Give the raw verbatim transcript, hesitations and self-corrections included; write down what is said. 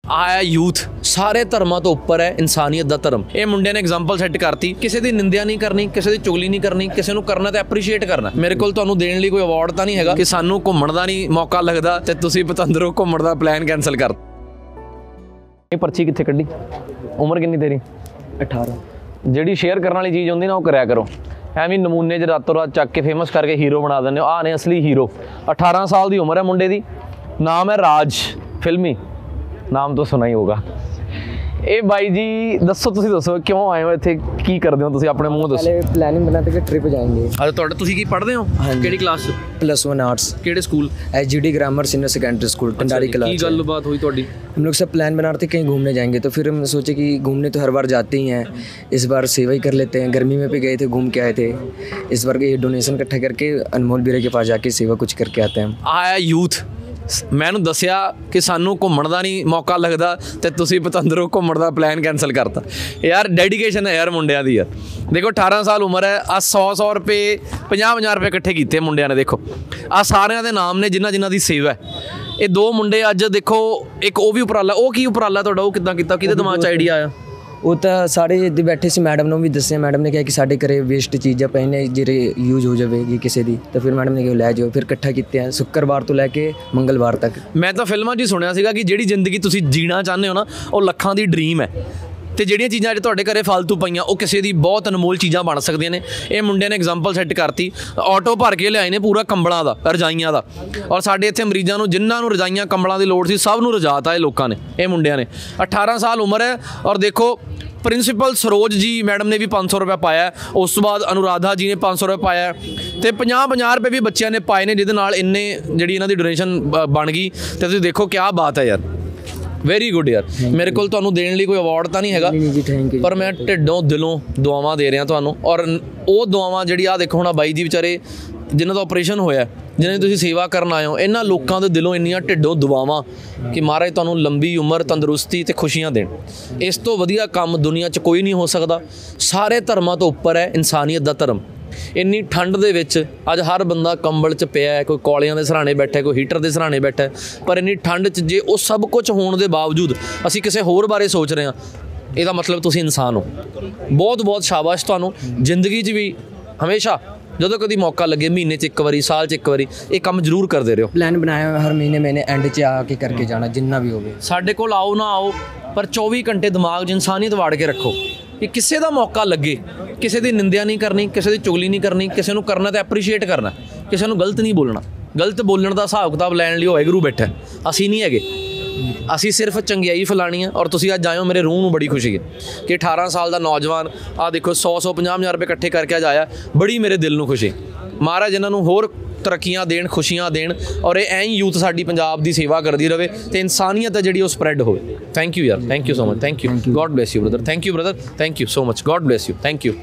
ਆਇਆ ਯੂਥ ਸਾਰੇ ਧਰਮਾਂ ਤੋਂ ਉੱਪਰ ਹੈ ਇਨਸਾਨੀਅਤ ਦਾ ਧਰਮ। ਇਹ ਮੁੰਡਿਆਂ ਨੇ ਐਗਜ਼ਾਮਪਲ ਸੈੱਟ ਕਰਤੀ, ਕਿਸੇ ਦੀ ਨਿੰਦਿਆ ਨਹੀਂ ਕਰਨੀ, ਕਿਸੇ ਦੀ ਚੁਗਲੀ ਨਹੀਂ ਕਰਨੀ, ਕਿਸੇ ਨੂੰ ਕਰਨਾ ਤੇ ਐਪਰੀਸ਼ੀਏਟ ਕਰਨਾ। ਮੇਰੇ ਕੋਲ ਤੁਹਾਨੂੰ ਦੇਣ ਲਈ ਕੋਈ ਅਵਾਰਡ ਤਾਂ ਨਹੀਂ ਹੈਗਾ ਕਿ ਸਾਨੂੰ ਘੁੰਮਣ ਦਾ ਨਹੀਂ ਮੌਕਾ ਲੱਗਦਾ ਤੇ ਤੁਸੀਂ ਪਤੰਦਰੋਂ ਘੁੰਮਣ ਦਾ ਪਲਾਨ ਕੈਂਸਲ ਕਰ। ਇਹ ਪਰਚੀ ਕਿੱਥੇ ਕੱਢੀ? ਉਮਰ ਕਿੰਨੀ ਤੇਰੀ? अठारह। ਜਿਹੜੀ ਸ਼ੇਅਰ ਕਰਨ ਵਾਲੀ ਚੀਜ਼ ਹੁੰਦੀ ਨਾ ਉਹ ਕਰਿਆ ਕਰੋ। ਐਵੇਂ ਨਮੂਨੇ 'ਚ ਰਾਤੋਂ ਰਾਤ ਚੱਕ ਕੇ ਫੇਮਸ ਕਰਕੇ ਹੀਰੋ ਬਣਾ ਦਿੰਦੇ ਹੋ। ਆਹ ਨੇ ਅਸਲੀ ਹੀਰੋ। ਅਠਾਰਾਂ ਸਾਲ ਦੀ ਉਮਰ ਹੈ ਮੁੰਡੇ ਦੀ, ਨਾਮ ਹੈ ਰਾਜ, ਫਿਲਮੀ ਨਾਮ ਤੋਂ ਸੁਣਾ ਹੀ ਹੋਗਾ। ਇਹ ਬਾਈ ਜੀ ਦੱਸੋ, ਤੁਸੀਂ ਦੱਸੋ ਕਿਉਂ ਆਏ ਹੋ ਇੱਥੇ, ਕੀ ਕਰਦੇ ਹੋ ਤੁਸੀਂ, ਆਪਣੇ ਮੂੰਹ ਦੱਸੋ। पहले प्लानिंग बनाते कि ट्रिप जाएंगे। ਅੱਛਾ ਤੁਹਾਡਾ ਤੁਸੀਂ ਕੀ ਪੜ੍ਹਦੇ ਹੋ? ਕਿਹੜੀ ਕਲਾਸ 'ਚ? प्लस वन आर्ट्स, ਕਿਹੜੇ school? H G D grammar senior secondary school Tandari class. ਕੀ ਗੱਲਬਾत ਹੋਈ ਤੁਹਾਡੀ? हम लोग सब प्लान बना रहे थे कहीं घूमने जाएंगे, तो फिर हम सोचे कि घूमने तो हर बार जाते ही हैं, इस बार सेवा ही कर लेते हैं। गर्मी में भी गए थे, घूम के आए थे, इस बार ये डोनेशन इकट्ठा करके अनमोल बीरे के पास जाके सेवा कुछ करके आते हैं। ਆਇਆ ਯੂਥ, ਮੈਂ ਇਹਨੂੰ ਦੱਸਿਆ ਕਿ ਸਾਨੂੰ ਘੁੰਮਣ ਦਾ ਨਹੀਂ ਮੌਕਾ ਲੱਗਦਾ ਤੇ ਤੁਸੀਂ ਪਤੰਦਰੋਂ ਘੁੰਮਣ ਦਾ ਪਲਾਨ ਕੈਂਸਲ ਕਰਤਾ। ਯਾਰ ਡੈਡੀਕੇਸ਼ਨ ਹੈ ਯਾਰ ਮੁੰਡਿਆਂ ਦੀ। ਯਾਰ ਦੇਖੋ ਅਠਾਰਾਂ ਸਾਲ ਉਮਰ ਹੈ, ਆ ਸੌ ਸੌ ਰੁਪਏ ਪੰਜਾਹ ਪੰਜਾਹ ਰੁਪਏ ਇਕੱਠੇ ਕੀਤੇ ਮੁੰਡਿਆਂ ਨੇ। ਦੇਖੋ ਆ ਸਾਰਿਆਂ ਦੇ ਨਾਮ ਨੇ ਜਿਨ੍ਹਾਂ ਜਿਨ੍ਹਾਂ ਦੀ ਸੇਵਾ ਹੈ। ਇਹ ਦੋ ਮੁੰਡੇ ਅੱਜ ਦੇਖੋ, ਇੱਕ ਉਹ ਵੀ ਉਪਰਾਲਾ, ਉਹ ਕੀ ਉਪਰਾਲਾ ਤੁਹਾਡਾ, ਉਹ ਕਿੱਦਾਂ ਕੀਤਾ, ਕਿਹਦੇ ਦਿਮਾਗ 'ਚ ਆਈਡੀਆ ਆਇਆ? ਉਹ ਤਾਂ ਸਾਰੇ ਇੱਥੇ ਬੈਠੇ ਸੀ, ਮੈਡਮ ਨੂੰ ਵੀ ਦੱਸਿਆ। ਮੈਡਮ ਨੇ ਕਿਹਾ ਕਿ ਸਾਡੇ ਘਰੇ ਵੇਸਟ ਚੀਜ਼ਾਂ ਪਈਆਂ ਨੇ, ਜਿਹੜੇ ਯੂਜ਼ ਹੋ ਜਾਵੇਗੀ ਕਿਸੇ ਦੀ, ਤਾਂ ਫਿਰ ਮੈਡਮ ਨੇ ਕਿਹਾ ਲੈ ਜਾਓ। ਫਿਰ ਇਕੱਠਾ ਕੀਤੇ ਆ ਸ਼ੁੱਕਰਵਾਰ ਤੋਂ ਲੈ ਕੇ ਮੰਗਲਵਾਰ ਤੱਕ। ਮੈਂ ਤਾਂ ਫਿਲਮਾਂ 'ਚ ਹੀ ਸੁਣਿਆ ਸੀਗਾ ਕਿ ਜਿਹੜੀ ਜ਼ਿੰਦਗੀ ਤੁਸੀਂ ਜੀਣਾ ਚਾਹੁੰਦੇ ਹੋ ਨਾ, ਉਹ ਲੱਖਾਂ ਦੀ ਡਰੀਮ ਹੈ, ਤੇ ਜਿਹੜੀਆਂ ਚੀਜ਼ਾਂ ਅੱਜ ਤੁਹਾਡੇ ਘਰੇ ਫालतू ਪਈਆਂ ਉਹ ਕਿਸੇ ਦੀ ਬਹੁਤ ਅਨਮੋਲ ਚੀਜ਼ਾਂ ਬਣ ਸਕਦੀਆਂ ਨੇ। ਇਹ ਮੁੰਡਿਆਂ ਨੇ ਐਗਜ਼ਾਮਪਲ ਸੈੱਟ ਕਰਤੀ। ਆਟੋ ਭਰ ਕੇ ਲਿਆਏ ਨੇ ਪੂਰਾ ਕੰਬਲਾਂ ਦਾ, ਰਜਾਈਆਂ ਦਾ, ਔਰ ਸਾਡੇ ਇੱਥੇ ਮਰੀਜ਼ਾਂ ਨੂੰ ਜਿਨ੍ਹਾਂ ਨੂੰ ਰਜਾਈਆਂ ਕੰਬਲਾਂ ਦੀ ਲੋੜ ਸੀ ਸਭ ਨੂੰ ਰਜਾਤਾ ਇਹ ਲੋਕਾਂ ਨੇ, ਇਹ ਮੁੰਡਿਆਂ ਨੇ। ਅਠਾਰਾਂ ਸਾਲ ਉਮਰ ਹੈ, ਔਰ ਦੇਖੋ ਪ੍ਰਿੰਸੀਪਲ ਸਰੋਜ ਜੀ ਮੈਡਮ ਨੇ ਵੀ ਪੰਜ ਸੌ ਰੁਪਇਆ ਪਾਇਆ, ਉਸ ਤੋਂ ਬਾਅਦ ਅਨੁਰਾਧਾ ਜੀ ਨੇ ਪੰਜ ਸੌ ਰੁਪਇਆ ਪਾਇਆ, ਤੇ ਪੰਜਾਹ ਪੰਜਾਹ ਰੁਪਏ ਵੀ ਬੱਚਿਆਂ ਨੇ ਪਾਏ ਨੇ, ਜਿਹਦੇ ਨਾਲ ਇੰਨੇ ਜਿਹੜੀ ਇਹਨਾਂ ਦੀ ਡੋਨੇਸ਼ਨ ਬਣ ਗਈ। ਤੇ ਤੁਸੀਂ ਦੇਖੋ ਕਿਆ ਬਾਤ ਹੈ ਯਾਰ, ਵੈਰੀ ਗੁੱਡ ਯਾਰ। ਮੇਰੇ ਕੋਲ ਤੁਹਾਨੂੰ ਦੇਣ ਲਈ ਕੋਈ ਅਵਾਰਡ ਤਾਂ ਨਹੀਂ ਹੈਗਾ, ਪਰ ਮੈਂ ਢਿੱਡੋਂ ਦਿਲੋਂ ਦੁਆਵਾਂ ਦੇ ਰਿਹਾ ਤੁਹਾਨੂੰ। ਔਰ ਉਹ ਦੁਆਵਾਂ ਜਿਹੜੀ ਆ ਦੇਖੋ ਹੁਣ ਬਾਈ ਜੀ ਵਿਚਾਰੇ ਜਿਨ੍ਹਾਂ ਦਾ ਆਪਰੇਸ਼ਨ ਹੋਇਆ, ਜਿਹਨਾਂ ਦੀ ਤੁਸੀਂ ਸੇਵਾ ਕਰਨ ਆਏ ਹੋ, ਇਹਨਾਂ ਲੋਕਾਂ ਦੇ ਦਿਲੋਂ ਇੰਨੀਆਂ ਢਿੱਡੋਂ ਦੁਆਵਾਂ ਕਿ ਮਹਾਰਾਜ ਤੁਹਾਨੂੰ ਲੰਬੀ ਉਮਰ, ਤੰਦਰੁਸਤੀ ਤੇ ਖੁਸ਼ੀਆਂ ਦੇਣ। ਇਸ ਤੋਂ ਵਧੀਆ ਕੰਮ ਦੁਨੀਆ 'ਚ ਕੋਈ ਨਹੀਂ ਹੋ ਸਕਦਾ। ਸਾਰੇ ਧਰਮਾਂ ਤੋਂ ਉੱਪਰ ਹੈ ਇਨਸਾਨੀਅਤ ਦਾ ਧਰਮ। ਇੰਨੀ ਠੰਡ ਦੇ ਵਿੱਚ ਅੱਜ ਹਰ ਬੰਦਾ ਕੰਬਲ 'ਚ ਪਿਆ ਹੈ, ਕੋਈ ਕੌਲਿਆਂ ਦੇ ਸਰਾਣੇ ਬੈਠਾ, ਕੋਈ ਹੀਟਰ ਦੇ ਸਰਾਣੇ ਬੈਠਾ, ਪਰ ਇੰਨੀ ਠੰਡ 'ਚ ਜੇ ਉਹ ਸਭ ਕੁਝ ਹੋਣ ਦੇ ਬਾਵਜੂਦ ਅਸੀਂ ਕਿਸੇ ਹੋਰ ਬਾਰੇ ਸੋਚ ਰਹੇ ਹਾਂ, ਇਹਦਾ ਮਤਲਬ ਤੁਸੀਂ ਇਨਸਾਨ ਹੋ। ਬਹੁਤ ਬਹੁਤ ਸ਼ਾਬਾਸ਼ ਤੁਹਾਨੂੰ। ਜ਼ਿੰਦਗੀ 'ਚ ਵੀ ਹਮੇਸ਼ਾ ਜਦੋਂ ਕਦੀ ਮੌਕਾ ਲੱਗੇ, ਮਹੀਨੇ 'ਚ ਇੱਕ ਵਾਰੀ, ਸਾਲ 'ਚ ਇੱਕ ਵਾਰੀ, ਇਹ ਕੰਮ ਜ਼ਰੂਰ ਕਰਦੇ ਰਹੋ। ਪਲਾਨ ਬਣਾਇਆ ਹਰ ਮਹੀਨੇ ਮਹੀਨੇ ਐਂਡ 'ਚ ਆ ਕੇ ਕਰਕੇ ਜਾਣਾ, ਜਿੰਨਾ ਵੀ ਹੋਵੇ। ਸਾਡੇ ਕੋਲ ਆਓ ਨਾ ਆਓ, ਪਰ ਚੌਵੀ ਘੰਟੇ ਦਿਮਾਗ 'ਚ ਇਨਸਾਨੀਅਤ ਵਾੜ ਕੇ ਰੱਖੋ ਕਿ ਕਿਸੇ ਦਾ ਮੌਕਾ ਲੱਗੇ, ਕਿਸੇ ਦੀ ਨਿੰਦਿਆ ਨਹੀਂ ਕਰਨੀ, ਕਿਸੇ ਦੀ ਚੁਗਲੀ ਨਹੀਂ ਕਰਨੀ, ਕਿਸੇ ਨੂੰ ਕਰਨਾ ਤੇ ਐਪਰੀਸ਼ੀਏਟ ਕਰਨਾ, ਕਿਸੇ ਨੂੰ ਗਲਤ ਨਹੀਂ ਬੋਲਣਾ। ਗਲਤ ਬੋਲਣ ਦਾ ਹਿਸਾਬ ਕਿਤਾਬ ਲੈਣ ਲਈ ਵਾਹਿਗੁਰੂ ਬੈਠਾ, ਅਸੀਂ ਨਹੀਂ ਹੈਗੇ। ਅਸੀਂ ਸਿਰਫ ਚੰਗਿਆਈ ਫੈਲਾਉਣੀ ਹੈ। ਔਰ ਤੁਸੀਂ ਅੱਜ ਆਇਓ, ਮੇਰੇ ਰੂਹ ਨੂੰ ਬੜੀ ਖੁਸ਼ੀ ਹੈ ਕਿ ਅਠਾਰਾਂ ਸਾਲ ਦਾ ਨੌਜਵਾਨ ਆਹ ਦੇਖੋ ਸੌ ਸੌ ਪੰਜਾਹ ਹਜ਼ਾਰ ਰੁਪਏ ਇਕੱਠੇ ਕਰਕੇ ਅੱਜ ਆਇਆ, ਬੜੀ ਮੇਰੇ ਦਿਲ ਨੂੰ ਖੁਸ਼ੀ। ਮਹਾਰਾਜ ਇਹਨਾਂ ਨੂੰ ਹੋਰ ਤਰੱਕੀਆਂ ਦੇਣ, ਖੁਸ਼ੀਆਂ ਦੇਣ, ਔਰ ਇਹ ਐਂ ਯੂਥ ਸਾਡੀ ਪੰਜਾਬ ਦੀ ਸੇਵਾ ਕਰਦੀ ਰਹੇ ਤੇ ਇਨਸਾਨੀਅਤ ਹੈ ਜਿਹੜੀ ਉਹ ਸਪਰੈਡ ਹੋਵੇ। ਥੈਂਕ ਯੂ ਯਾਰ, thank you so much, thank you, God bless you brother, thank you brother, thank you so much, God bless you, thank you.